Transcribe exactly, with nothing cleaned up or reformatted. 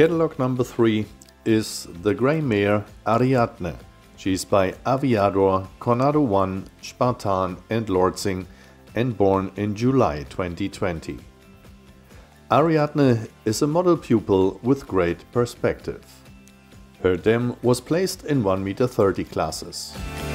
Catalog number three is the grey mare Arijadne. She's by Aviador, Cornado one, Spartan and Lortzing, and born in July twenty twenty. Arijadne is a model pupil with great perspective. Her dam was placed in one meter thirty classes.